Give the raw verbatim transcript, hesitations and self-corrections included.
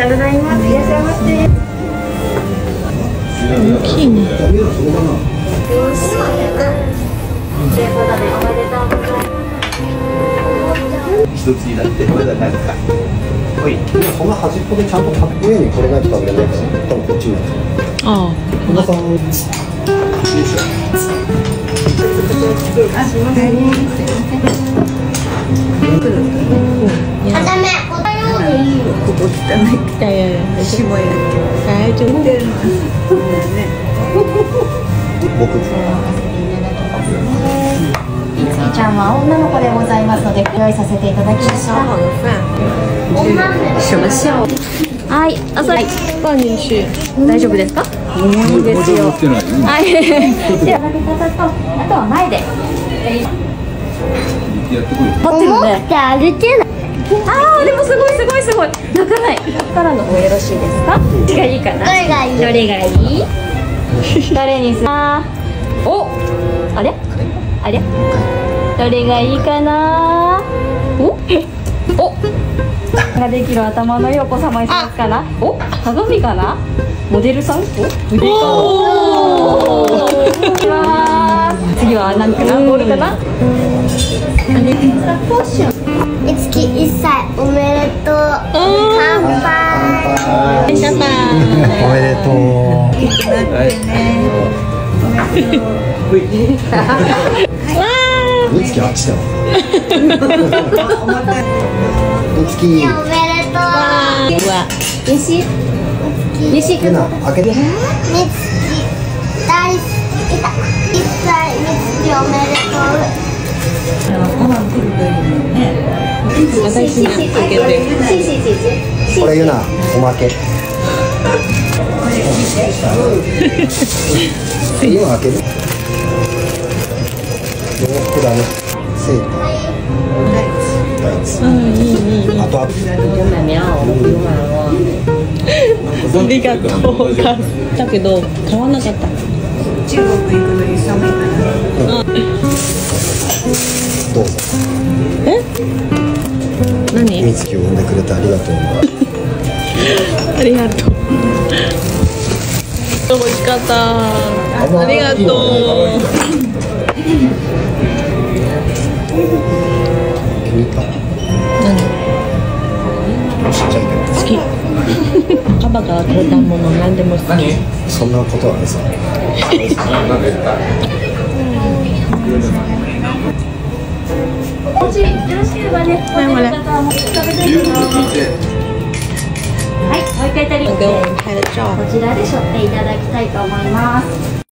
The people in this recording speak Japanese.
がとうございます。いらっしゃいませ。 大きいね。 ということでおめでとうございます。 一つになってこれだけか。はい。 その端っこでちゃんと上にこれないと食べれないから、多分こっちになる。 ああ。 小田さん。 あ、すみません。はじめ、このように。ここ汚い。 いやいやいや。 しもや大丈夫。 僕。 いつきちゃんは女の子でございますので、用意させていただきました。 什么笑？ はい、あ、それ。 放进去。 大丈夫ですか？いいですよ。はい。で、上げ方と、あとは前で。 やってこい。 持ってるね。ああ、でもすごいすごいすごい。泣かない。ここからの方よろしいですか？どれがいいかな。どれがいい？どれがいい？誰にする？お、あれ？あれ？どれがいいかな？お？お？ができる頭の色お子様にしますかな。お、鏡かな。モデルさん。お、腕かな。次は何かな。ボールかな。ポッション。いつきいっさいおめでとう。乾杯。 乾杯。 おめでとう。みつきあっちだわ。みつき。 おめでとう。 わ。 よし。よし。 ゆな、開けて。 みつき大好きだ。いっさいみつきおめでとう。 私に開けて。 これゆな、おまけ。今開ける。洋服だね。セーター。タイツ。 うん、いいいい。 あとあと。 ありがとう。買ったけど買わなかった。 中国行くのに寒いかな。 どうぞ。 え？何？ みつきを産んでくれてありがとう。 ありがとう。美味しかった。ありがとう。 気に入った。 何？ ちっちゃいけど。 好き。カバから取れたもの何でも好き。 そんなことはねさ。 もしよろしければね、ホテルの方はもう食べたいと思います。はい、もう一回足り。 给我们拍的照。 こちらで背負っていただきたいと思います。